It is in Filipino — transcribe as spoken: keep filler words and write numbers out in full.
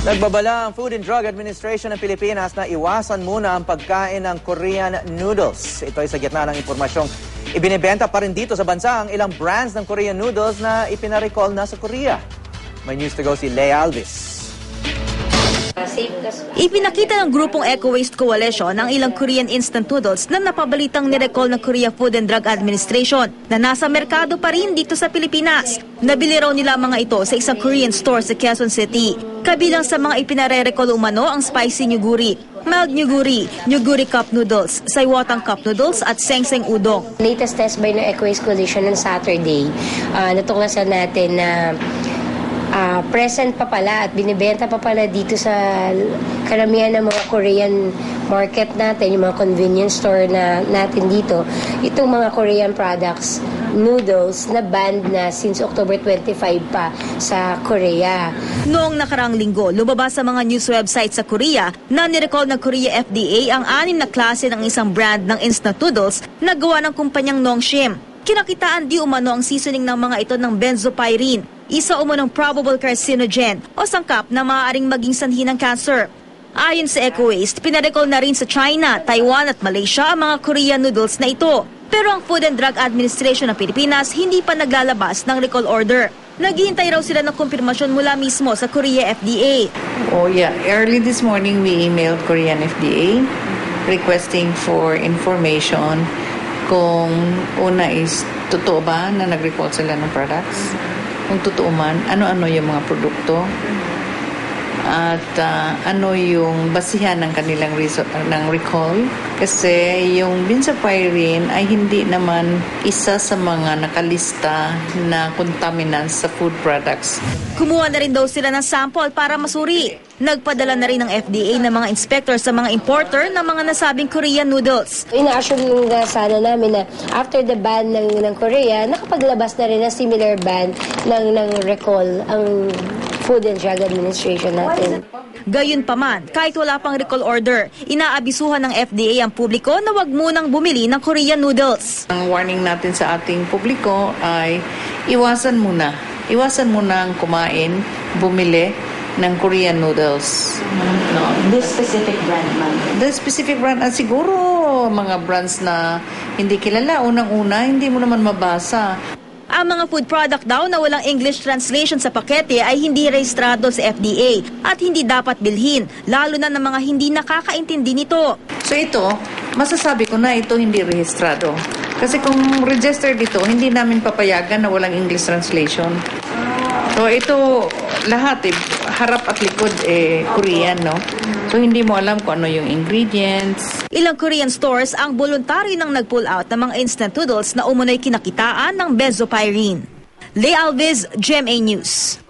Nagbabala ang Food and Drug Administration ng Pilipinas na iwasan muna ang pagkain ng Korean noodles. Ito ay sa gitna ng impormasyong ibinibenta pa rin dito sa bansa ang ilang brands ng Korean noodles na ipinarecall na sa Korea. May news to go si Leia Alvis. Ipinakita ng grupong Eco Waste Coalition ang ilang Korean instant noodles na napabalitang nirecall ng Korea Food and Drug Administration na nasa merkado pa rin dito sa Pilipinas. Nabili raw nila mga ito sa isang Korean store sa Quezon City. Kabilang sa mga ipinare-recall umano ang spicy nyuguri, mild nyuguri, nyuguri cup noodles, saywatang cup noodles at sengseng udong. Latest test by ng Eco Waste Coalition on Saturday, uh, natuklasan natin na Uh, present pa pala at binibenta pa pala dito sa karamihan ng mga Korean market natin, yung mga convenience store na natin dito, itong mga Korean products, noodles na banned na since October twenty-five pa sa Korea. Noong nakarang linggo, lumabas sa mga news websites sa Korea na nirecall ng Korea F D A ang anim na klase ng isang brand ng instant noodles na gawa ng kumpanyang Nongshim. Kinakitaan di umano ang seasoning ng mga ito ng benzopyrene, isa umanong probable carcinogen o sangkap na maaaring maging sanhi ng cancer. Ayon sa Eco Waste, pinarecall na rin sa China, Taiwan at Malaysia ang mga Korean noodles na ito. Pero ang Food and Drug Administration ng Pilipinas hindi pa naglalabas ng recall order. Naghihintay raw sila ng kumpirmasyon mula mismo sa Korea F D A. Oh yeah, early this morning we emailed Korean F D A requesting for information kung una is totoo ba na nag-recall sila ng products. Kung totoo man, ano-ano yung mga produkto at uh, ano yung basihan ng kanilang reso- ng recall. Kasi yung benzopyrene ay hindi naman isa sa mga nakalista na contaminants sa food products. Kumuha na rin daw sila ng sample para masuri. Nagpadala na rin ng F D A ng mga inspector sa mga importer ng mga nasabing Korean noodles. Ina-assure nga sana namin na after the ban ng, ng Korea, nakapaglabas na rin ng similar ban ng, ng recall ang Food and Drug Administration natin. Gayunpaman, kahit wala pang recall order, inaabisuhan ng F D A ang publiko na wag munang bumili ng Korean noodles. Ang warning natin sa ating publiko ay iwasan muna. Iwasan muna ang kumain, bumili ng Korean noodles. No, this specific brand, ma'am? This specific brand, at siguro mga brands na hindi kilala, unang-una, hindi mo naman mabasa. Ang mga food product daw na walang English translation sa pakete ay hindi rehistrado sa F D A at hindi dapat bilhin, lalo na ng mga hindi nakakaintindi nito. So ito, masasabi ko na ito hindi rehistrado. Kasi kung registered ito, hindi namin papayagan na walang English translation. So ito, lahat eh, harap at likod eh, Korean, no? So hindi mo alam kung ano yung ingredients. Ilang Korean stores ang voluntary nang nag-pull out ng mga instant noodles na umunoy kinakitaan ng benzopyrene. Leia Alvis, G M A News.